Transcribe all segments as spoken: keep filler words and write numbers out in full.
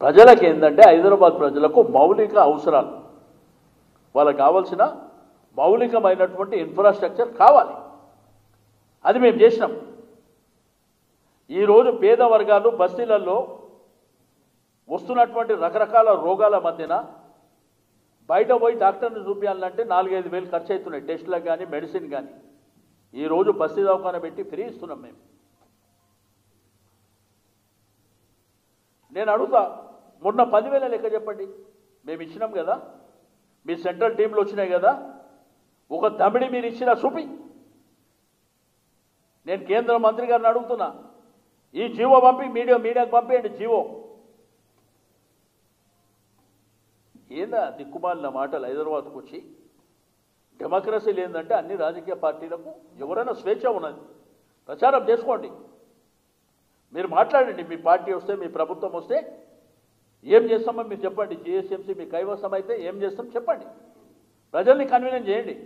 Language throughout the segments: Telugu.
ప్రజలకు ఏంటంటే హైదరాబాద్ ప్రజలకు మౌలిక అవసరాలు, వాళ్ళకి కావాల్సిన మౌలికమైనటువంటి ఇన్ఫ్రాస్ట్రక్చర్ కావాలి. అది మేము చేసినాం. ఈరోజు పేద వర్గాలు బస్తీలలో వస్తున్నటువంటి రకరకాల రోగాల మధ్యన బయట పోయి డాక్టర్ని చూపించాలంటే నాలుగైదు వేలు ఖర్చు అవుతున్నాయి, టెస్టులకు కానీ మెడిసిన్ కానీ. ఈరోజు బస్తీ దవాఖాన పెట్టి ఫ్రీ ఇస్తున్నాం మేము. నేను అడుగుతా, మొన్న పదివేల లెక్క చెప్పండి, మేము ఇచ్చినాం కదా, మీ సెంట్రల్ టీంలు వచ్చినాయి కదా, ఒక దమిడి మీరు ఇచ్చిన చూపి. నేను కేంద్ర మంత్రి గారిని అడుగుతున్నా, ఈ జీవో పంపి మీడియా మీడియాకు పంపేయండి జీవో. ఏందా దిక్కుమాలిన మాటలు హైదరాబాద్కు వచ్చి. డెమోక్రసీ లేదంటే అన్ని రాజకీయ పార్టీలకు ఎవరైనా స్వేచ్ఛ ఉన్నది, ప్రచారం చేసుకోండి, మీరు మాట్లాడండి. మీ పార్టీ వస్తే, మీ ప్రభుత్వం వస్తే ఏం చేస్తామో మీరు చెప్పండి. జిఎస్ఎంసీ మీ కైవసం అయితే ఏం చేస్తాం చెప్పండి, ప్రజల్ని కన్వీనియన్స్ చేయండి.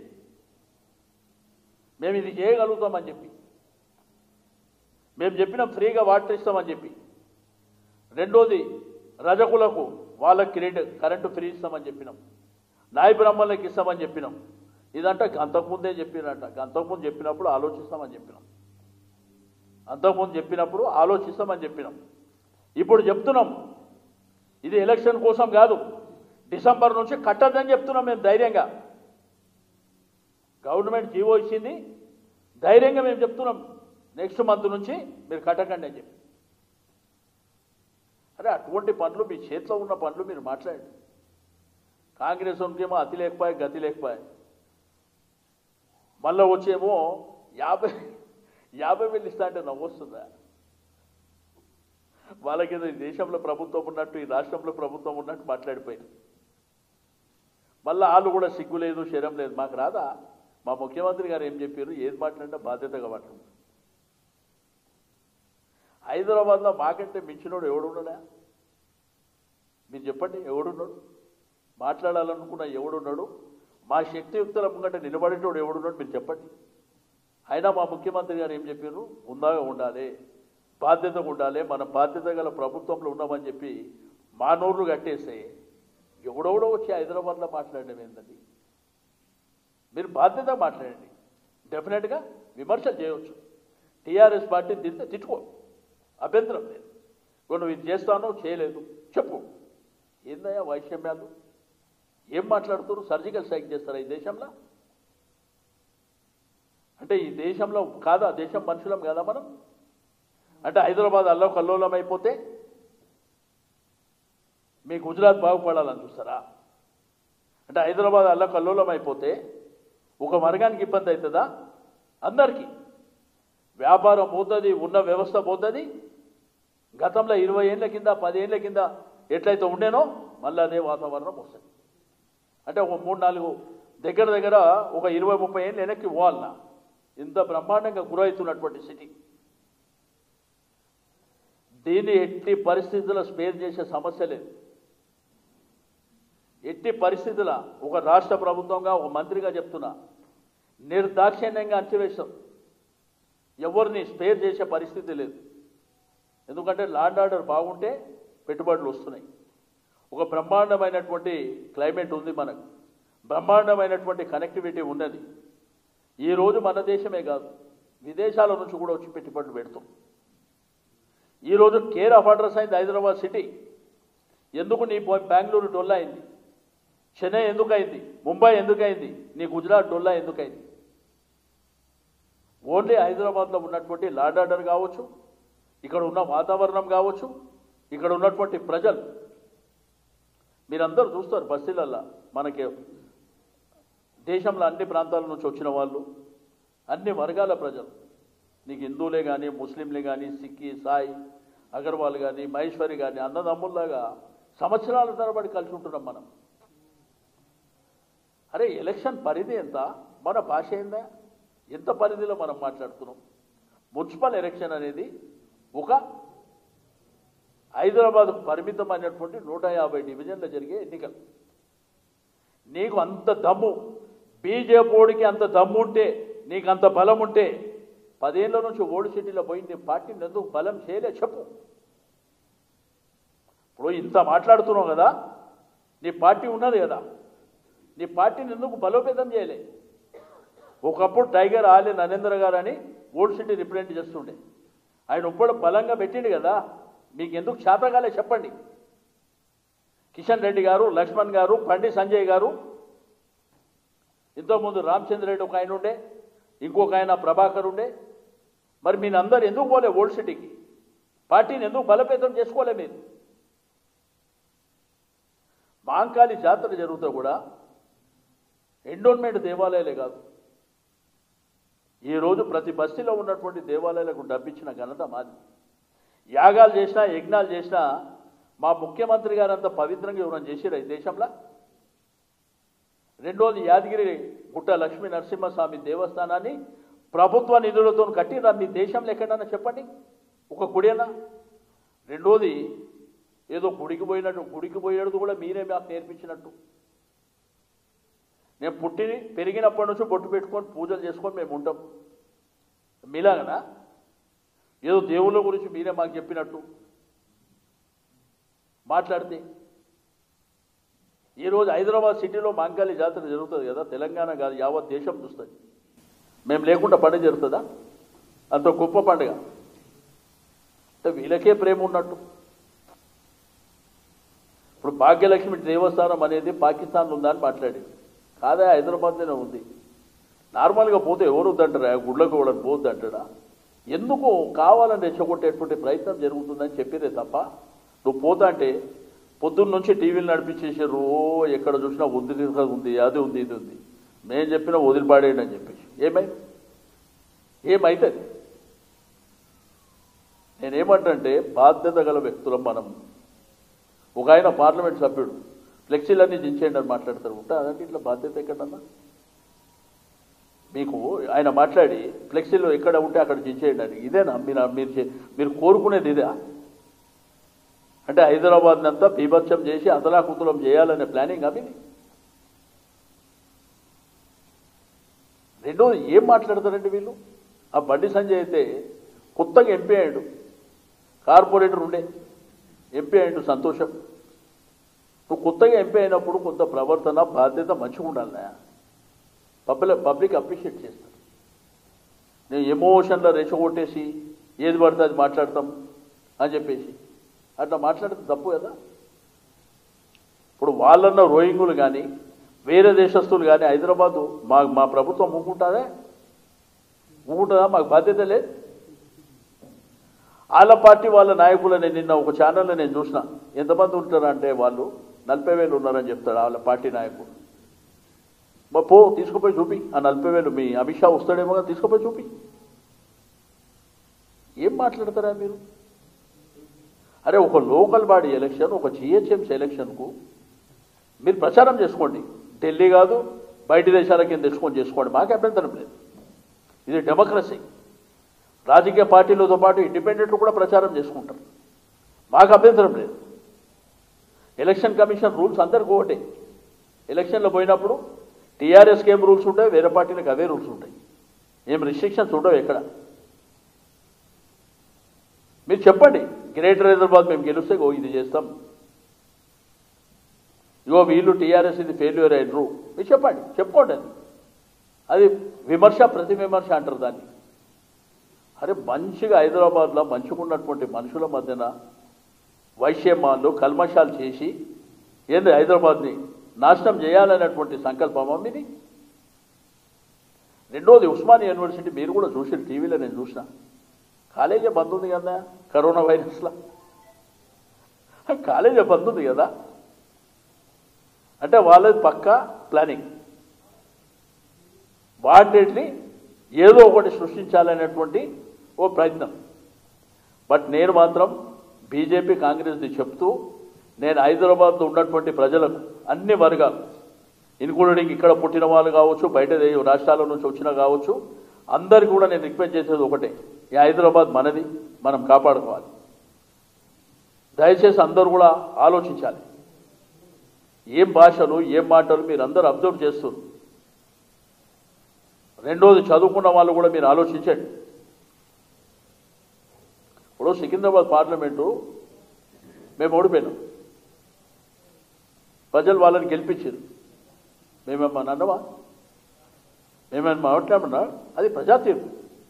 మేము ఇది చేయగలుగుతామని చెప్పి మేము చెప్పినాం, ఫ్రీగా వాటర్ ఇస్తామని చెప్పి. రెండోది రజకులకు వాళ్ళకి క్రెడిట్ కరెంటు ఫ్రీ ఇస్తామని చెప్పినాం, నాయ బ్రాహ్మణులకు ఇస్తామని చెప్పినాం. ఇదంటే అంతకుముందే చెప్పినట్ట, అంతకుముందు చెప్పినప్పుడు ఆలోచిస్తామని చెప్పినాం, అంతకుముందు చెప్పినప్పుడు ఆలోచిస్తామని చెప్పినాం. ఇప్పుడు చెప్తున్నాం, ఇది ఎలక్షన్ కోసం కాదు, డిసెంబర్ నుంచి కట్టద్దని చెప్తున్నాం మేము ధైర్యంగా. గవర్నమెంట్ జీవో ఇచ్చింది, ధైర్యంగా మేము చెప్తున్నాం, నెక్స్ట్ మంత్ నుంచి మీరు కట్టకండి అని చెప్పి. అరే అటువంటి పనులు, మీ చేతిలో ఉన్న పనులు మీరు మాట్లాడండి. కాంగ్రెస్ ఉంటేమో అతి లేకపోయా గతి లేకపోయా, మళ్ళీ వచ్చేమో యాభై యాభై వేలు ఇస్తా అంటే నవ్వొస్తుందా? వాళ్ళకి ఈ దేశంలో ప్రభుత్వం ఉన్నట్టు, ఈ రాష్ట్రంలో ప్రభుత్వం ఉన్నట్టు మాట్లాడిపోయింది. మళ్ళీ వాళ్ళు కూడా సిగ్గు లేదు, శరం లేదు. మాకు రాదా? మా ముఖ్యమంత్రి గారు ఏం చెప్పారు, ఏది మాట్లాడినా బాధ్యతగా మాట్లాడు. హైదరాబాద్లో మాకంటే మించినోడు ఎవడున్నాడా? మీరు చెప్పండి, ఎవడున్నాడు? మాట్లాడాలనుకున్న ఎవడున్నాడు? మా శక్తియుక్తుల ముంగట నిలబడేటోడు ఎవడున్నాడు? మీరు చెప్పండి. అయినా మా ముఖ్యమంత్రి గారు ఏం చెప్పారు, ఉందాగా ఉండాలి, బాధ్యతగా ఉండాలి, మన బాధ్యత గల ప్రభుత్వంలో ఉన్నామని చెప్పి మా నోర్లు కట్టేస్తే ఎవడెవడో వచ్చి హైదరాబాద్లో మాట్లాడడం ఏంటండి? మీరు బాధ్యత మాట్లాడండి, డెఫినెట్గా విమర్శలు చేయవచ్చు. టీఆర్ఎస్ పార్టీని తింటే తిట్టుకో, అభ్యంతరం లేదు. నువ్వు ఇది చేస్తానో చేయలేదు చెప్పు. ఏందయ్యా వైషమ్యాలు? ఏం మాట్లాడుతారు? సర్జికల్ స్ట్రైక్ చేస్తారా ఈ దేశంలో? అంటే ఈ దేశంలో కాదా, దేశం మనుషులం కదా మనం? అంటే హైదరాబాద్ అల్లో కల్లోలం అయిపోతే మీ గుజరాత్ బాగుపడాలని చూస్తారా? అంటే హైదరాబాద్ అల్లో కల్లోలం అయిపోతే ఒక వర్గానికి ఇబ్బంది అవుతుందా? అందరికీ వ్యాపారం పోతుంది, ఉన్న వ్యవస్థ పోతుంది. గతంలో ఇరవై ఏళ్ళ కింద పది ఏళ్ళ కింద ఎట్లయితే ఉండేనో మళ్ళీ అదే వాతావరణం వస్తుంది. అంటే ఒక మూడు నాలుగు దగ్గర దగ్గర ఒక ఇరవై ముప్పై ఏళ్ళు వెనక్కి పోవాలన్నా ఇంత బ్రహ్మాండంగా గురవుతున్నటువంటి సిటీ. దీన్ని ఎట్టి పరిస్థితుల్లో స్పేర్ చేసే సమస్య లేదు. ఎట్టి పరిస్థితుల ఒక రాష్ట్ర ప్రభుత్వంగా, ఒక మంత్రిగా చెప్తున్నా, నిర్దాక్షిణ్యంగా అంచవేశాం. ఎవరిని స్పేర్ చేసే పరిస్థితి లేదు. ఎందుకంటే లా అండ్ ఆర్డర్ బాగుంటే పెట్టుబడులు వస్తున్నాయి. ఒక బ్రహ్మాండమైనటువంటి క్లైమేట్ ఉంది మనకు, బ్రహ్మాండమైనటువంటి కనెక్టివిటీ ఉన్నది. ఈరోజు మన దేశమే కాదు, విదేశాల నుంచి కూడా వచ్చి పెట్టుబడులు పెడతాం. ఈరోజు కేర్ ఆఫ్ అడ్రస్ అయింది హైదరాబాద్ సిటీ. ఎందుకు నీ బెంగళూరు డొల్లా అయింది, చెన్నై ఎందుకు అయింది, ముంబై ఎందుకు అయింది, నీ గుజరాత్ డొల్లా ఎందుకు అయింది? ఓన్లీ హైదరాబాద్లో ఉన్నటువంటి లా అండ్ ఆర్డర్ కావచ్చు, ఇక్కడ ఉన్న వాతావరణం కావచ్చు, ఇక్కడ ఉన్నటువంటి ప్రజలు. మీరందరూ చూస్తారు బస్తీలల్లో మనకి దేశంలో అన్ని ప్రాంతాల నుంచి వచ్చిన వాళ్ళు, అన్ని వర్గాల ప్రజలు. నీకు హిందువులే కానీ, ముస్లింలే కానీ, సిక్కి, సాయి, అగర్వాల్ కానీ, మహేశ్వరి కానీ, అన్నదమ్ముల్లాగా సంవత్సరాల తరబడి కలిసి ఉంటున్నాం మనం. అరే ఎలక్షన్ పరిధి ఎంత, మన భాష ఏందా, ఎంత పరిధిలో మనం మాట్లాడుతున్నాం? మున్సిపల్ ఎలక్షన్ అనేది ఒక హైదరాబాద్కు పరిమితమైనటువంటి నూట యాభై డివిజన్లో జరిగే ఎన్నికలు. నీకు అంత దమ్ము, బీజేపీకి అంత దమ్ము ఉంటే, నీకు అంత బలం ఉంటే, పదేళ్ల నుంచి ఓల్డ్ సిటీలో పోయి నీ పార్టీని ఎందుకు బలం చేయలే చెప్పు. ఇప్పుడు ఓ ఇంత మాట్లాడుతున్నావు కదా, నీ పార్టీ ఉన్నది కదా, నీ పార్టీని ఎందుకు బలోపేతం చేయలే? ఒకప్పుడు టైగర్ ఆలే నరేంద్ర గారు అని ఓల్డ్ సిటీ రిప్రజెంట్ చేస్తుండే, ఆయన ఉప్పుడు బలంగా పెట్టిండు కదా, మీకు ఎందుకు చేతగాలే చెప్పండి. కిషన్ రెడ్డి గారు, లక్ష్మణ్ గారు, పండి సంజయ్ గారు, ఇంతకుముందు రామచంద్ర రెడ్డి ఒక ఆయన ఉండే, ఇంకొక ఆయన ప్రభాకర్ ఉండే. మరి మీరు అందరు ఎందుకు పోలే ఓల్డ్ సిటీకి? పార్టీని ఎందుకు బలోపేతం చేసుకోలే మీరు? మాంకాళి జాతర జరుగుతూ కూడా ఎండోన్మెంట్ దేవాలయాలే కాదు, ఈరోజు ప్రతి బస్తీలో ఉన్నటువంటి దేవాలయాలకు డబ్బిచ్చిన ఘనత మాది. యాగాలు చేసినా యజ్ఞాలు చేసినా మా ముఖ్యమంత్రి గారు అంత పవిత్రంగా ఎవరైనా చేసిరా ఈ దేశంలో? రెండోది యాదగిరి గుట్ట లక్ష్మీ నరసింహస్వామి దేవస్థానాన్ని ప్రభుత్వ నిధులతో కట్టిరా మీ దేశంలో ఎక్కడన్నా చెప్పండి, ఒక గుడేనా? రెండోది ఏదో గుడికి పోయినట్టు, గుడికి పోయేది కూడా మీరే మాకు నేర్పించినట్టు. నేను పుట్టి పెరిగినప్పటి నుంచి బొట్టు పెట్టుకొని పూజలు చేసుకొని మేము ఉంటాం, మీలాగనా? ఏదో దేవుళ్ళ గురించి మీరే మాకు చెప్పినట్టు మాట్లాడితే. ఈరోజు హైదరాబాద్ సిటీలో మాంకాళి జాతర జరుగుతుంది కదా, తెలంగాణ కాదు యావత్ దేశం చూస్తుంది. మేము లేకుండా పండుగ జరుగుతుందా? అంత గొప్ప పండుగ అంటే వీళ్ళకే ప్రేమ ఉన్నట్టు. ఇప్పుడు భాగ్యలక్ష్మి దేవస్థానం అనేది పాకిస్తాన్లో ఉందా అని మాట్లాడేది, కాదా హైదరాబాద్లోనే ఉంది. నార్మల్గా పోతే ఎవరు వద్దంటారా? గుళ్ళకు కూడా పోద్దు అంటాడా? ఎందుకు కావాలని రెచ్చగొట్టేటువంటి ప్రయత్నం జరుగుతుందని చెప్పిరే తప్ప, నువ్వు పోతా అంటే పొద్దున్న నుంచి టీవీలు నడిపించేసారు, ఎక్కడ చూసినా ఉంది ఉంది అది ఉంది ఇది ఉంది, మేము చెప్పినా వదిలిపాడేయండి అని చెప్పేసి. ఏమై ఏమైతుంది? నేనేమంటే బాధ్యత గల వ్యక్తులం మనం. ఒక ఆయన పార్లమెంట్ సభ్యుడు ఫ్లెక్సీలన్నీ దించేయండి అని మాట్లాడతారు, ఉంటా అదంటే ఇట్లా బాధ్యత ఎక్కడన్నా? మీకు ఆయన మాట్లాడి ఫ్లెక్సీలో ఎక్కడ ఉంటే అక్కడ దించేయండి అని, ఇదేనా మీరు మీరు మీరు కోరుకునేది? ఇదే అంటే హైదరాబాద్ని అంతా బీభత్సం చేసి అతలాకుతలం చేయాలనే ప్లానింగ్ అవి. రెండోది ఏం మాట్లాడతారండి వీళ్ళు? ఆ బండి సంజయ్ అయితే కొత్తగా ఎంపీ అయ్యాడు, కార్పొరేటర్ ఉండే ఎంపీ అయ్యాడు, సంతోషం. నువ్వు కొత్తగా ఎంపీ అయినప్పుడు కొంత ప్రవర్తన బాధ్యత మంచిగా ఉండాలి, పబ్లిక్ పబ్లిక్ అప్రిషియేట్ చేస్తారు. నేను ఎమోషన్లో రెచ్చగొట్టేసి ఏది పడితే అది మాట్లాడతాం అని చెప్పేసి అట్లా మాట్లాడితే తప్పు కదా. ఇప్పుడు వాళ్ళన్న రోహింగులు కానీ వేరే దేశస్తులు కానీ హైదరాబాదు మా మా ప్రభుత్వం ఊకుంటుందా? ఊకుంటుందా? మాకు బాధ్యత లేదు. వాళ్ళ పార్టీ వాళ్ళ నాయకులని నిన్న ఒక ఛానల్లో నేను చూసిన, ఎంతమంది ఉంటారంటే వాళ్ళు నలభై వేలు ఉన్నారని చెప్తాడు వాళ్ళ పార్టీ నాయకుడు. మా పో తీసుకుపోయి చూపి, ఆ నలభై వేలు మీ అమిత్ షా వస్తాడేమో కదా, తీసుకుపోయి చూపి. ఏం మాట్లాడతారా మీరు? అరే ఒక లోకల్ బాడీ ఎలక్షన్, ఒక జిహెచ్ఎంసీ ఎలక్షన్కు మీరు ప్రచారం చేసుకోండి, ఢిల్లీ కాదు బయట దేశాల కింద తెచ్చుకొని చేసుకోండి, మాకు అభ్యంతరం లేదు. ఇది డెమోక్రసీ. రాజకీయ పార్టీలతో పాటు ఇండిపెండెంట్లు కూడా ప్రచారం చేసుకుంటారు, మాకు అభ్యంతరం లేదు. ఎలక్షన్ కమిషన్ రూల్స్ అందరికీ ఒకటే. ఎలక్షన్లో పోయినప్పుడు టీఆర్ఎస్కి ఏం రూల్స్ ఉంటాయి, వేరే పార్టీలకు అవే రూల్స్ ఉంటాయి, ఏం రిస్ట్రిక్షన్స్ ఉండవు ఎక్కడ. మీరు చెప్పండి, గ్రేటర్ హైదరాబాద్ మేము గెలిస్తే ఓ ఇది చేస్తాం, ఇగో వీళ్ళు టీఆర్ఎస్ ఇది ఫెయిల్యూర్ అయినరు, మీరు చెప్పండి, చెప్పుకోండి. అది అది విమర్శ, ప్రతి విమర్శ అంటారు దాన్ని. అరే మంచిగా హైదరాబాద్లో మంచుకున్నటువంటి మనుషుల మధ్యన వైషమ్యాలు కల్మషాలు చేసి ఏంది హైదరాబాద్ని నాశనం చేయాలనేటువంటి సంకల్పమా మీది? రెండోది ఉస్మానియా యూనివర్సిటీ మీరు కూడా చూసిన టీవీలో నేను చూసిన, కాలేజీ బంద్ ఉంది కదా కరోనా వైరస్లో, కాలేజీ బంద్ ఉంది కదా అంటే వాళ్ళది పక్కా ప్లానింగ్, వాటిని ఏదో ఒకటి సృష్టించాలనేటువంటి ఓ ప్రయత్నం. బట్ నేను మాత్రం బీజేపీ కాంగ్రెస్ని చెప్తూ, నేను హైదరాబాద్లో ఉన్నటువంటి ప్రజలకు అన్ని వర్గాలు ఇన్క్లూడింగ్ ఇక్కడ పుట్టిన వాళ్ళు కావచ్చు, బయట రాష్ట్రాల నుంచి వచ్చినా కావచ్చు, అందరికీ కూడా నేను రిక్వెస్ట్ చేసేది ఒకటే, ఈ హైదరాబాద్ మనది, మనం కాపాడుకోవాలి. దయచేసి అందరూ కూడా ఆలోచించాలి, ఏం భాషలు ఏం మాటలు మీరు అందరూ అబ్జర్వ్ చేస్తున్నారు. రెండోది చదువుకున్న వాళ్ళు కూడా మీరు ఆలోచించండి. ఇప్పుడు సికింద్రాబాద్ పార్లమెంటు మేము ఓడిపోయినాం, ప్రజలు వాళ్ళని గెలిపించారు. మేమేమన్నా అన్నవా? మేమేమన్నా మాట్లాడమన్నా? అది ప్రజా తీర్పు.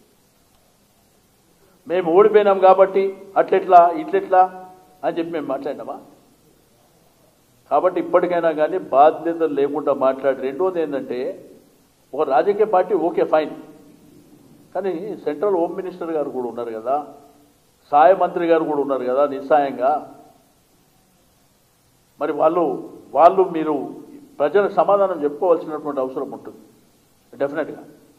మేము ఓడిపోయినాం కాబట్టి అట్లెట్లా ఇట్లెట్లా అని చెప్పి మేము మాట్లాడినామా? కాబట్టి ఇప్పటికైనా కానీ బాధ్యతలు లేకుండా మాట్లాడి. రెండోది ఏంటంటే, ఒక రాజకీయ పార్టీ ఓకే ఫైన్, కానీ సెంట్రల్ హోమ్ మినిస్టర్ గారు కూడా ఉన్నారు కదా, సహాయ మంత్రి గారు కూడా ఉన్నారు కదా నిస్సాయంగా. మరి వాళ్ళు వాళ్ళు మీరు ప్రజలకు సమాధానం చెప్పుకోవాల్సినటువంటి అవసరం ఉంటుంది డెఫినెట్గా.